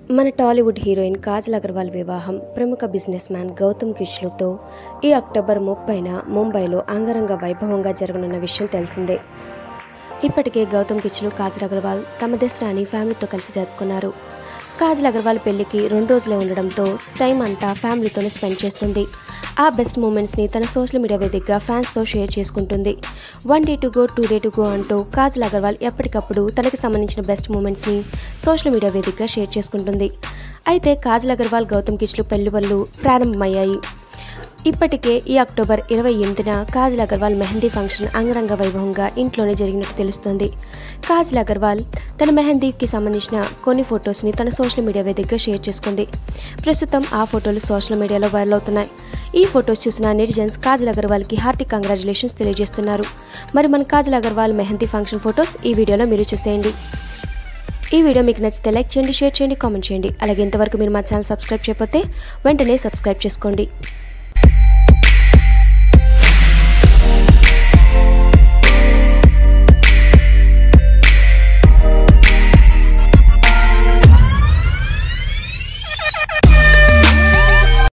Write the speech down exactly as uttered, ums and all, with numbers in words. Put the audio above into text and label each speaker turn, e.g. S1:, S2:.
S1: మన టాలీవుడ్ హీరోయిన్ కాజల్ అగర్వాల్ వివాహం ప్రముఖ బిజినెస్ మ్యాన్ గౌతమ్ కిచ్లుతో ఈ అక్టోబర్ ముప్పైన ముంబైలో అంగరంగ వైభవంగా జరగనున్న విషయం తెలిసిందే. ఇప్పటికే గౌతమ్ కిచ్లు కాజల్ అగర్వాల్ తమ దసరాని ఫ్యామిలీతో కలిసి జరుపుకున్నారు. కాజల్ అగర్వాల్ పెళ్లికి రెండు రోజులే ఉండడంతో టైం అంతా ఫ్యామిలీతోనే స్పెండ్ చేస్తుంది. ఆ బెస్ట్ మూమెంట్స్ని తన సోషల్ మీడియా వేదికగా ఫ్యాన్స్తో షేర్ చేసుకుంటుంది. One day to go two day to go అంటూ కాజల్ అగర్వాల్ ఎప్పటికప్పుడు తనకు సంబంధించిన బెస్ట్ మూమెంట్స్ని సోషల్ మీడియా వేదికగా షేర్ చేసుకుంటుంది. అయితే కాజల్ అగర్వాల్ గౌతమ్ కిచ్లు పెళ్లి పనులు ప్రారంభమయ్యాయి. ఇప్పటికే ఈ అక్టోబర్ ఇరవై ఎనిమిదిన కాజల్ అగర్వాల్ మెహందీ ఫంక్షన్ అంగరంగ వైభవంగా ఇంట్లోనే జరిగినట్టు తెలుస్తోంది. కాజల్ అగర్వాల్ తన మెహందీకి సంబంధించిన కొన్ని ఫొటోస్ని తన సోషల్ మీడియా వేదికగా షేర్ చేసుకుంది. ప్రస్తుతం ఆ ఫోటోలు సోషల్ మీడియాలో వైరల్ అవుతున్నాయి. ఈ ఫొటోస్ చూసిన నెటిజన్స్ కాజల్ అగర్వాల్కి హార్టీ కంగ్రాచులేషన్స్ తెలియజేస్తున్నారు. మరి మన కాజల్ అగర్వాల్ మెహందీ ఫంక్షన్ ఫొటోస్ ఈ వీడియోలో మీరు చూసేయండి. ఈ వీడియో మీకు నచ్చితే లైక్ చేయండి, షేర్ చేయండి, కామెంట్ చేయండి. అలాగే ఇంతవరకు మీరు మా ఛానల్ సబ్స్క్రైబ్ చేయకపోతే వెంటనే సబ్స్క్రైబ్ చేసుకోండి.